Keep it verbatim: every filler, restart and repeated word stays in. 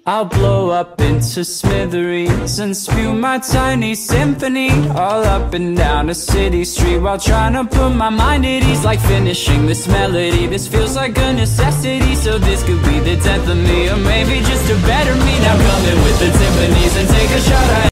I'll blow up into smithereens and spew my tiny symphony all up and down a city street, while trying to put my mind at ease. Like finishing this melody, this feels like a necessity. So this could be the death of me, or maybe just a better me. Now come in with the timpanis and take a shot at